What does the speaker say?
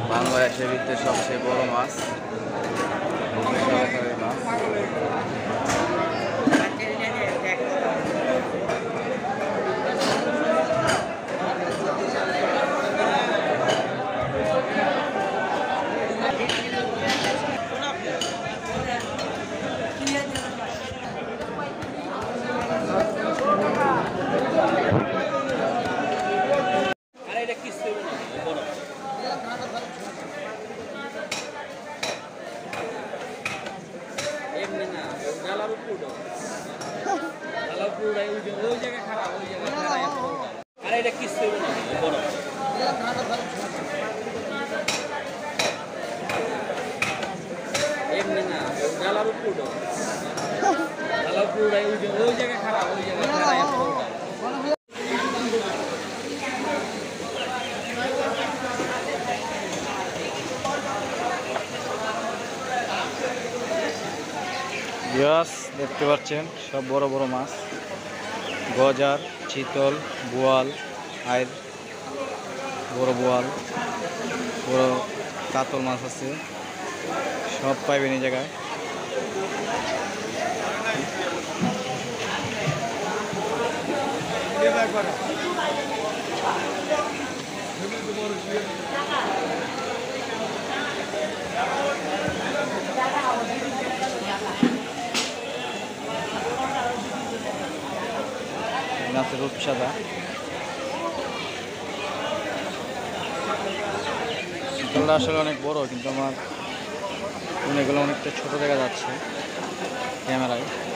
বাংলাদেশের ভিতরে সবচেয়ে বড় মাছ মাছ। দেখতে পাচ্ছেন সব বড় বড় মাছ, গজার, চিতল, বোয়াল, আইর, বড় বোয়াল, বড় কাতল মাছ আছে, সব পাইবেন এই জায়গায়। মাছের রূপসাদা, চিতলটা আসলে অনেক বড়, কিন্তু আমার এগুলো অনেকটা ছোট দেখা যাচ্ছে ক্যামেরায়।